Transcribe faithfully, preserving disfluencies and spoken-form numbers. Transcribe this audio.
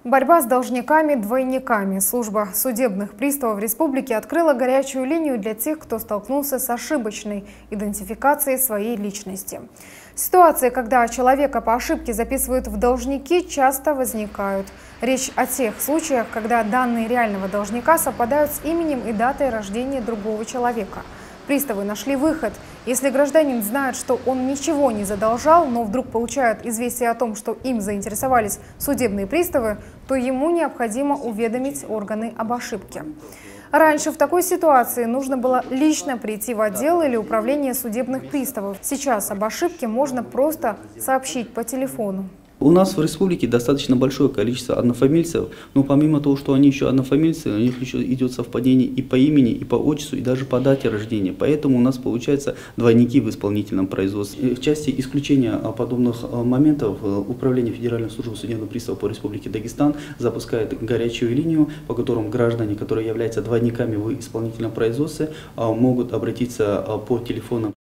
Борьба с должниками-двойниками. Служба судебных приставов республики открыла горячую линию для тех, кто столкнулся с ошибочной идентификацией своей личности. Ситуации, когда человека по ошибке записывают в должники, часто возникают. Речь о тех случаях, когда данные реального должника совпадают с именем и датой рождения другого человека. Приставы нашли выход. Если гражданин знает, что он ничего не задолжал, но вдруг получает известие о том, что им заинтересовались судебные приставы, то ему необходимо уведомить органы об ошибке. Раньше в такой ситуации нужно было лично прийти в отдел или управление судебных приставов. Сейчас об ошибке можно просто сообщить по телефону. У нас в республике достаточно большое количество однофамильцев, но помимо того, что они еще однофамильцы, у них еще идет совпадение и по имени, и по отчеству, и даже по дате рождения. Поэтому у нас получаются двойники в исполнительном производстве. В части исключения подобных моментов Управление Федеральной службы судебных приставов по Республике Дагестан запускает горячую линию, по которым граждане, которые являются двойниками в исполнительном производстве, могут обратиться по телефону